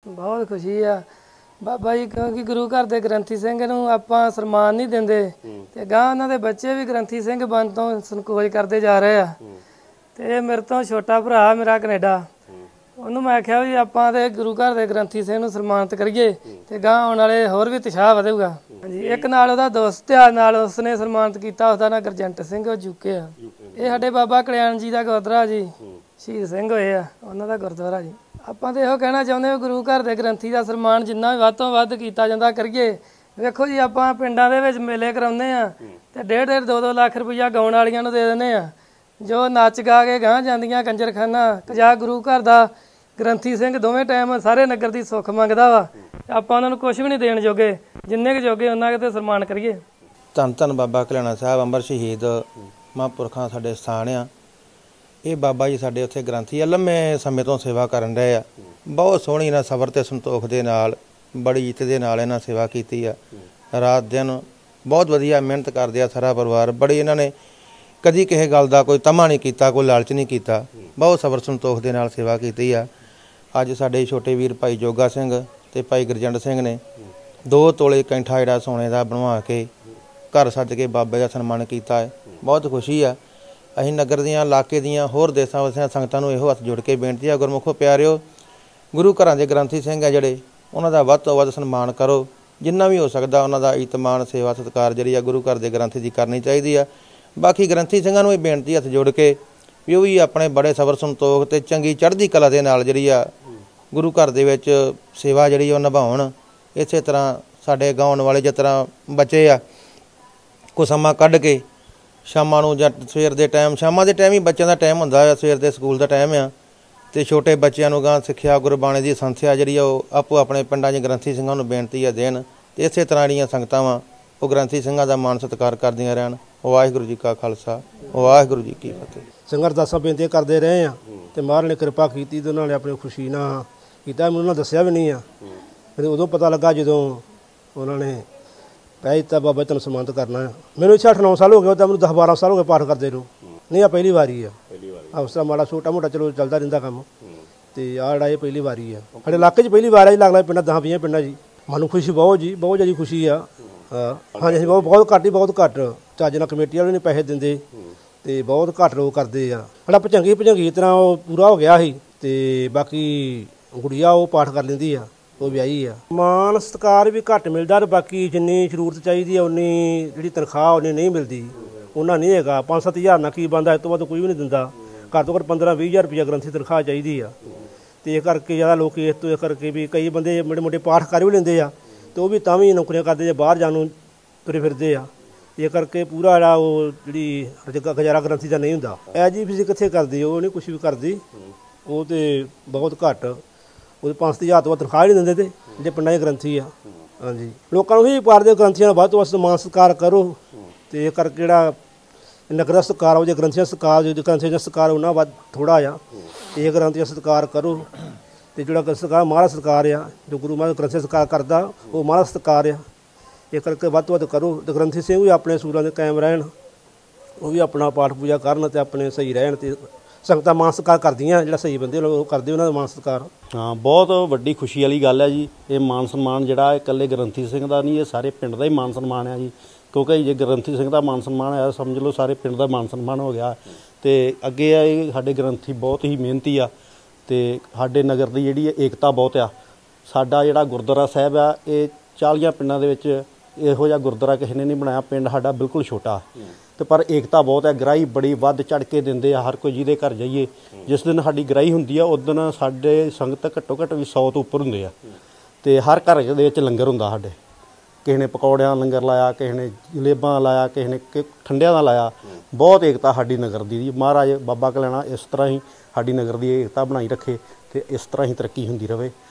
ਬਹੁਤ ਖੁਸ਼ੀ ਆ ਬਾਬਾ ਜੀ, ਕਿਉਂਕਿ ਗੁਰੂ ਘਰ ਦੇ ਗ੍ਰੰਥੀ ਸਿੰਘ ਨੂੰ ਆਪਾਂ ਸਨਮਾਨ ਨਹੀਂ ਦਿੰਦੇ ਤੇ ਗਾਂ ਉਹਨਾਂ ਦੇ ਬੱਚੇ ਵੀ ਗ੍ਰੰਥੀ ਸਿੰਘ ਬਣਨ ਤੋਂ ਸੰਕੋਚ ਕਰਦੇ ਜਾ ਰਹੇ ਆ। ਤੇ ਇਹ ਮੇਰੇ ਤੋਂ ਛੋਟਾ ਭਰਾ ਮੇਰਾ ਕੈਨੇਡਾ, ਉਹਨੂੰ ਮੈਂ ਆਖਿਆ ਵੀ ਆਪਾਂ ਤੇ ਗੁਰੂ ਘਰ ਦੇ ਗ੍ਰੰਥੀ ਸਿੰਘ ਨੂੰ ਸਨਮਾਨਿਤ ਕਰੀਏ ਤੇ ਗਾਂ ਆਉਣ ਵਾਲੇ ਹੋਰ ਵੀ ਉਤਸ਼ਾਹ ਵਧੇਗਾ। ਹਾਂਜੀ, ਇੱਕ ਨਾਲ ਉਹਦਾ ਦੋਸਤ ਆ, ਨਾਲ ਉਸਨੇ ਸਨਮਾਨਿਤ ਕੀਤਾ, ਉਹਦਾ ਨਾਂ ਗੁਰਜੰਟ ਸਿੰਘ, ਉਹ ਯੂਕੇ ਆ। ਇਹ ਸਾਡੇ ਬਾਬਾ ਕਲਿਆਣ ਜੀ ਦਾ ਗੁਰਦੁਆਰਾ ਜੀ, ਸ਼ਹੀਦ ਸਿੰਘ ਹੋਏ ਆ, ਉਹਨਾਂ ਦਾ ਗੁਰਦੁਆਰਾ ਜੀ। ਆਪਾਂ ਤਾਂ ਇਹੋ ਕਹਿਣਾ ਚਾਹੁੰਦੇ ਹਾਂ ਗੁਰੂ ਘਰ ਦੇ ਗ੍ਰੰਥੀ ਦਾ ਸਨਮਾਨ ਜਿੰਨਾ ਵੀ ਵੱਧ ਤੋਂ ਵੱਧ ਕੀਤਾ ਜਾਂਦਾ ਕਰੀਏ। ਵੇਖੋ ਜੀ, ਆਪਾਂ ਪਿੰਡਾਂ ਦੇ ਵਿੱਚ ਮੇਲੇ ਕਰਾਉਂਦੇ ਆ ਤੇ 1.5 2 ਲੱਖ ਰੁਪਈਆ ਗਾਉਣ ਵਾਲੀਆਂ ਨੂੰ ਦੇ ਦਿੰਦੇ ਆ, ਜੋ ਨੱਚ ਗਾ ਕੇ ਗਾਂ ਜਾਂਦੀਆਂ ਕੰਜਰਖਾਨਾ। ਜਾਂ ਗੁਰੂ ਘਰ ਦਾ ਗ੍ਰੰਥੀ ਸਿੰਘ ਦੋਵੇਂ ਟਾਈਮ ਸਾਰੇ ਨਗਰ ਦੀ ਸੁੱਖ ਮੰਗਦਾ ਵਾ, ਆਪਾਂ ਉਹਨਾਂ ਨੂੰ ਕੁਛ ਵੀ ਨਹੀਂ ਦੇਣ ਜੋਗੇ, ਜਿੰਨੇ ਕੁ ਜੋਗੇ ਉਹਨਾਂ ਕੁ ਤੇ ਸਨਮਾਨ ਕਰੀਏ। ਧੰਨ ਧੰਨ ਬਾਬਾ ਕਲਿਆਣਾ ਸਾਹਿਬ ਅੰਮ੍ਰਿਤ ਸ਼ਹੀਦ ਮਹਾਂਪੁਰਖਾਂ ਸਾਡੇ ਸਥਾਨ ਆ। ਇਹ ਬਾਬਾ ਜੀ ਸਾਡੇ ਉੱਥੇ ਗ੍ਰੰਥੀ ਆ, ਲੰਮੇ ਸਮੇਂ ਤੋਂ ਸੇਵਾ ਕਰਨ ਰਹੇ ਆ। ਬਹੁਤ ਸੋਹਣੀ ਇਹਨਾਂ ਸਬਰ ਤੇ ਸੰਤੋਖ ਦੇ ਨਾਲ, ਬੜੀ ਇੱਜ਼ਤ ਦੇ ਨਾਲ ਇਹਨਾਂ ਸੇਵਾ ਕੀਤੀ ਆ। ਰਾਤ ਦਿਨ ਬਹੁਤ ਵਧੀਆ ਮਿਹਨਤ ਕਰਦੇ ਆ ਸਾਰਾ ਪਰਿਵਾਰ। ਬੜੀ ਇਹਨਾਂ ਨੇ ਕਦੀ ਕਿਸੇ ਗੱਲ ਦਾ ਕੋਈ ਤਮਾ ਨਹੀਂ ਕੀਤਾ, ਕੋਈ ਲਾਲਚ ਨਹੀਂ ਕੀਤਾ, ਬਹੁਤ ਸਬਰ ਸੰਤੋਖ ਦੇ ਨਾਲ ਸੇਵਾ ਕੀਤੀ ਆ। ਅੱਜ ਸਾਡੇ ਛੋਟੇ ਵੀਰ ਭਾਈ ਜੋਗਾ ਸਿੰਘ ਤੇ ਭਾਈ ਗੁਰਜੰਟ ਸਿੰਘ ਨੇ 2 ਤੋਲੇ ਕੈਂਠਾ ਜਿਹੜਾ ਸੋਨੇ ਦਾ ਬਣਵਾ ਕੇ ਘਰ ਸੱਜ ਕੇ ਬਾਬੇ ਦਾ ਸਨਮਾਨ ਕੀਤਾ ਹੈ। ਬਹੁਤ ਖੁਸ਼ੀ ਆ। ਅਸੀਂ ਨਗਰ ਦੀਆਂ, ਇਲਾਕੇ ਦੀਆਂ, ਹੋਰ ਦੇਸਾਂ ਵਸਿਆਂ ਸੰਗਤਾਂ ਨੂੰ ਇਹੋ ਹੱਥ ਜੋੜ ਕੇ ਬੇਨਤੀ ਆ, ਗੁਰਮੁਖੋ ਪਿਆਰਿਓ, ਗੁਰੂ ਘਰਾਂ ਦੇ ਗ੍ਰੰਥੀ ਸਿੰਘ ਆ ਜਿਹੜੇ, ਉਹਨਾਂ ਦਾ ਵੱਧ ਤੋਂ ਵੱਧ ਸਨਮਾਨ ਕਰੋ। ਜਿੰਨਾ ਵੀ ਹੋ ਸਕਦਾ ਉਹਨਾਂ ਦਾ ਇਤਮਾਨ, ਸੇਵਾ, ਸਤਿਕਾਰ ਜਿਹੜੀ ਆ ਗੁਰੂ ਘਰ ਦੇ ਗ੍ਰੰਥੀ ਦੀ ਕਰਨੀ ਚਾਹੀਦੀ ਆ। ਬਾਕੀ ਗ੍ਰੰਥੀ ਸਿੰਘਾਂ ਨੂੰ ਇਹ ਬੇਨਤੀ ਹੱਥ ਜੋੜ ਕੇ ਵੀ ਉਹ ਵੀ ਆਪਣੇ ਬੜੇ ਸਬਰ ਸੰਤੋਖ ਤੇ ਚੰਗੀ ਚੜ੍ਹਦੀ ਕਲਾ ਦੇ ਨਾਲ ਜਿਹੜੀ ਆ ਗੁਰੂ ਘਰ ਦੇ ਵਿੱਚ ਸੇਵਾ ਜਿਹੜੀ ਉਹ ਨਿਭਾਉਣ। ਇਸੇ ਤਰ੍ਹਾਂ ਸਾਡੇ ਗਾਉਣ ਵਾਲੇ ਜਿਸ ਤਰ੍ਹਾਂ ਬੱਚੇ ਆ, ਕੋ ਸਮਾਂ ਕੱਢ ਕੇ ਸ਼ਾਮਾਂ ਨੂੰ ਜਾਂ ਸਵੇਰ ਦੇ ਟਾਈਮ, ਸ਼ਾਮਾਂ ਦੇ ਟਾਈਮ ਹੀ ਬੱਚਿਆਂ ਦਾ ਟਾਈਮ ਹੁੰਦਾ ਆ, ਸਵੇਰ ਦੇ ਸਕੂਲ ਦਾ ਟਾਈਮ ਆ, ਤੇ ਛੋਟੇ ਬੱਚਿਆਂ ਨੂੰ ਗਾਂ ਸਿੱਖਿਆ ਗੁਰਬਾਣੀ ਦੀ ਸੰਥਿਆ ਜਿਹੜੀ ਆ ਉਹ ਆਪੋ ਆਪਣੇ ਪਿੰਡਾਂ 'ਚ ਗ੍ਰੰਥੀ ਸਿੰਘਾਂ ਨੂੰ ਬੇਨਤੀ ਆ ਦੇਣ। ਤੇ ਇਸੇ ਤਰ੍ਹਾਂ ਜਿਹੜੀਆਂ ਸੰਗਤਾਂ ਵਾ ਉਹ ਗ੍ਰੰਥੀ ਸਿੰਘਾਂ ਦਾ ਮਾਣ ਸਤਿਕਾਰ ਕਰਦੀਆਂ ਰਹਿਣ। ਵਾਹਿਗੁਰੂ ਜੀ ਕਾ ਖਾਲਸਾ, ਵਾਹਿਗੁਰੂ ਜੀ ਕੀ ਫਤਿਹ। ਸੰਗਤ ਅਰਦਾਸਾਂ ਬੇਨਤੀਆਂ ਕਰਦੇ ਰਹੇ ਆ ਤੇ ਮਹਾਰਾਜ ਨੇ ਕਿਰਪਾ ਕੀਤੀ ਤੇ ਉਹਨਾਂ ਨੇ ਆਪਣੀ ਖੁਸ਼ੀ ਨਾਲ ਕੀਤਾ। ਮੈਨੂੰ ਉਹਨਾਂ ਦੱਸਿਆ ਵੀ ਨਹੀਂ ਆ, ਮੈਨੂੰ ਉਦੋਂ ਪਤਾ ਲੱਗਾ ਜਦੋਂ ਉਹਨਾਂ ਨੇ ਕਹਿ ਦਿੱਤਾ ਬਾਬਾ ਤੈਨੂੰ ਸਨਮਾਨਿਤ ਕਰਨਾ ਆ। ਮੈਨੂੰ ਇੱਥੇ 8-9 ਸਾਲ ਹੋ ਗਏ, ਤਾਂ ਮੈਨੂੰ 10-12 ਸਾਲ ਹੋ ਗਏ ਪਾਠ ਕਰਦੇ ਨੂੰ। ਨਹੀਂ, ਆ ਪਹਿਲੀ ਵਾਰੀ ਆ। ਉਸ ਤਰ੍ਹਾਂ ਮਾੜਾ ਛੋਟਾ ਮੋਟਾ ਚਲੋ ਚੱਲਦਾ ਰਹਿੰਦਾ ਕੰਮ, ਤੇ ਆਹ ਜਿਹੜਾ ਇਹ ਪਹਿਲੀ ਵਾਰੀ ਆ ਸਾਡੇ ਇਲਾਕੇ 'ਚ, ਪਹਿਲੀ ਵਾਰ ਆ ਜੀ। ਲੱਗਦਾ ਪਿੰਡਾਂ 10-20 ਪਿੰਡਾਂ ਜੀ। ਮੈਨੂੰ ਖੁਸ਼ੀ ਬਹੁਤ ਜੀ, ਬਹੁਤ ਜ਼ਿਆਦਾ ਖੁਸ਼ੀ ਆ। ਹਾਂ ਹਾਂਜੀ, ਅਸੀਂ ਬਹੁਤ ਘੱਟ ਹੀ, ਬਹੁਤ ਘੱਟ ਚੱਜ ਨਾਲ ਕਮੇਟੀ ਵਾਲੇ ਨਹੀਂ ਪੈਸੇ ਦਿੰਦੇ ਤੇ ਬਹੁਤ ਘੱਟ ਲੋਕ ਕਰਦੇ ਆ। ਸਾਡਾ ਭਜੰਗੀ ਤਰ੍ਹਾਂ ਉਹ ਪੂਰਾ ਹੋ ਗਿਆ ਸੀ। ਤੇ ਬਾਕੀ ਗੁੜੀਆ ਉਹ ਪਾਠ ਕਰ ਲੈਂਦੀ ਆ, ਉਹ ਵਿਆਹੀ ਆ। ਮਾਨ ਸਤਿਕਾਰ ਵੀ ਘੱਟ ਮਿਲਦਾ, ਤੇ ਬਾਕੀ ਜਿੰਨੀ ਜ਼ਰੂਰਤ ਚਾਹੀਦੀ ਆ ਉਨੀ ਜਿਹੜੀ ਤਨਖਾਹ ਉਨੀ ਨਹੀਂ ਮਿਲਦੀ, ਉਹਨਾਂ ਨਹੀਂ ਹੈਗਾ। 5-7 ਹਜ਼ਾਰ ਨਾਲ ਕੀ ਬਣਦਾ, ਇਸ ਤੋਂ ਵੱਧ ਕੋਈ ਵੀ ਨਹੀਂ ਦਿੰਦਾ। ਘੱਟ ਤੋਂ ਘੱਟ 15-20 ਹਜ਼ਾਰ ਰੁਪਈਆ ਗ੍ਰੰਥੀ ਤਨਖਾਹ ਚਾਹੀਦੀ ਆ। ਤੇ ਇਹ ਕਰਕੇ ਜ਼ਿਆਦਾ ਲੋਕ ਇਸ ਤੋਂ ਕਰਕੇ ਵੀ ਕਈ ਬੰਦੇ ਮੋਟੇ ਮੋਟੇ ਪਾਠ ਕਰ ਵੀ ਲੈਂਦੇ ਆ, ਤੇ ਉਹ ਵੀ ਤਾਂ ਵੀ ਨੌਕਰੀਆਂ ਕਰਦੇ ਜੇ ਬਾਹਰ ਜਾਣ ਨੂੰ ਤੁਰੇ ਫਿਰਦੇ ਆ। ਇਹ ਕਰਕੇ ਪੂਰਾ ਜਿਹੜਾ ਉਹ ਜਿਹੜੀ ਗੁਜ਼ਾਰਾ ਗ੍ਰੰਥੀ ਦਾ ਨਹੀਂ ਹੁੰਦਾ। ਇਹ ਜੀ ਫਿਜ਼ਿਕ ਕਿੱਥੇ ਕਰਦੀ, ਉਹ ਨਹੀਂ ਕੁਛ ਵੀ ਕਰਦੀ, ਉਹ ਤੇ ਬਹੁਤ ਘੱਟ। ਉਹਦੇ 5 ਹਜ਼ਾਰ ਤੋਂ ਵੱਧ ਤਨਖਾਹ ਨਹੀਂ ਦਿੰਦੇ ਤੇ ਜਿਹੜੇ ਪਿੰਡਾਂ 'ਚ ਗ੍ਰੰਥੀ ਆ। ਹਾਂਜੀ, ਲੋਕਾਂ ਨੂੰ ਵੀ ਪਾਠ ਦੇ ਗ੍ਰੰਥੀਆਂ ਦਾ ਵੱਧ ਤੋਂ ਵੱਧ ਸਨਮਾਨ ਸਤਿਕਾਰ ਕਰੋ। ਤੇ ਇਹ ਕਰਕੇ ਜਿਹੜਾ ਨਗਰ ਦਾ ਸਤਿਕਾਰ ਹੋ, ਜੇ ਗ੍ਰੰਥੀਆਂ ਸਤਿਕਾਰ, ਜੋ ਗ੍ਰੰਥੀਆਂ ਦਾ ਸਤਿਕਾਰ ਉਹਨਾਂ ਵੱਧ ਥੋੜ੍ਹਾ ਆ। ਤੇ ਇਹ ਗ੍ਰੰਥੀਆਂ ਸਤਿਕਾਰ ਕਰੋ। ਤੇ ਜਿਹੜਾ ਸਤਿਕਾਰ ਮਹਾਰਾਜ ਸਤਿਕਾਰ ਆ, ਜੋ ਗੁਰੂ ਮਹਾਰਾਜ ਗ੍ਰੰਥੀ ਸਤਿਕਾਰ ਕਰਦਾ, ਉਹ ਮਹਾਰਾਜ ਸਤਿਕਾਰ ਆ। ਇਹ ਕਰਕੇ ਵੱਧ ਤੋਂ ਵੱਧ ਕਰੋ। ਤੇ ਗ੍ਰੰਥੀ ਸਿੰਘ ਵੀ ਆਪਣੇ ਸੂਰਾਂ ਦੇ ਕਾਇਮ ਰਹਿਣ, ਉਹ ਵੀ ਆਪਣਾ ਪਾਠ ਪੂਜਾ ਕਰਨ ਤੇ ਆਪਣੇ ਸਹੀ ਰਹਿਣ। ਤੇ ਸੰਗਤਾਂ ਮਾਨ ਸਤਿਕਾਰ ਕਰਦੀਆਂ, ਜਿਹੜਾ ਸਹੀ ਬੰਦੇ ਉਹ ਕਰਦੇ ਉਹਨਾਂ ਦਾ ਮਾਨ ਸਤਿਕਾਰ। ਹਾਂ, ਬਹੁਤ ਵੱਡੀ ਖੁਸ਼ੀ ਵਾਲੀ ਗੱਲ ਹੈ ਜੀ। ਇਹ ਮਾਨ ਸਨਮਾਨ ਜਿਹੜਾ ਇਕੱਲੇ ਗ੍ਰੰਥੀ ਸਿੰਘ ਦਾ ਨਹੀਂ, ਇਹ ਸਾਰੇ ਪਿੰਡ ਦਾ ਹੀ ਮਾਨ ਸਨਮਾਨ ਹੈ ਜੀ। ਕਿਉਂਕਿ ਜੇ ਗ੍ਰੰਥੀ ਸਿੰਘ ਦਾ ਮਾਨ ਸਨਮਾਨ ਹੈ, ਸਮਝ ਲਓ ਸਾਰੇ ਪਿੰਡ ਦਾ ਮਾਨ ਸਨਮਾਨ ਹੋ ਗਿਆ। ਤੇ ਅੱਗੇ ਆ ਇਹ ਸਾਡੇ ਗ੍ਰੰਥੀ ਬਹੁਤ ਹੀ ਮਿਹਨਤੀ ਆ, ਤੇ ਸਾਡੇ ਨਗਰ ਦੀ ਜਿਹੜੀ ਏਕਤਾ ਬਹੁਤ ਆ। ਸਾਡਾ ਜਿਹੜਾ ਗੁਰਦੁਆਰਾ ਸਾਹਿਬ ਆ, ਇਹ 40 ਪਿੰਡਾਂ ਦੇ ਵਿੱਚ ਇਹੋ ਜਿਹਾ ਗੁਰਦੁਆਰਾ ਕਿਸੇ ਨੇ ਨਹੀਂ ਬਣਾਇਆ। ਪਿੰਡ ਸਾਡਾ ਬਿਲਕੁਲ ਛੋਟਾ, ਤੇ ਪਰ ਏਕਤਾ ਬਹੁਤ ਹੈ। ਗ੍ਰਾਹੀ ਬੜੀ ਵੱਧ ਚੜ੍ਹ ਕੇ ਦਿੰਦੇ ਆ, ਹਰ ਕੋਈ ਜਿਹਦੇ ਘਰ ਜਾਈਏ। ਜਿਸ ਦਿਨ ਸਾਡੀ ਗ੍ਰਾਹੀ ਹੁੰਦੀ ਆ, ਉਸ ਦਿਨ ਸਾਡੇ ਸੰਗਤ ਘੱਟੋ ਘੱਟ ਵੀ 100 ਤੋਂ ਉੱਪਰ ਹੁੰਦੇ ਆ। ਤੇ ਹਰ ਘਰ ਦੇ ਵਿੱਚ ਲੰਗਰ ਹੁੰਦਾ ਸਾਡੇ। ਕਿਸੇ ਨੇ ਪਕੌੜਿਆਂ ਦਾ ਲੰਗਰ ਲਾਇਆ, ਕਿਸੇ ਨੇ ਜਲੇਬਾਂ ਲਾਇਆ, ਕਿਸੇ ਨੇ ਠੰਡਿਆਂ ਦਾ ਲਾਇਆ। ਬਹੁਤ ਏਕਤਾ ਸਾਡੀ ਨਗਰ ਦੀ। ਮਹਾਰਾਜ ਬਾਬਾ ਕਲਿਆਣਾ ਇਸ ਤਰ੍ਹਾਂ ਹੀ ਸਾਡੀ ਨਗਰ ਦੀ ਏਕਤਾ ਬਣਾਈ ਰੱਖੇ, ਤੇ ਇਸ ਤਰ੍ਹਾਂ ਹੀ ਤਰੱਕੀ ਹੁੰਦੀ ਰਹੇ।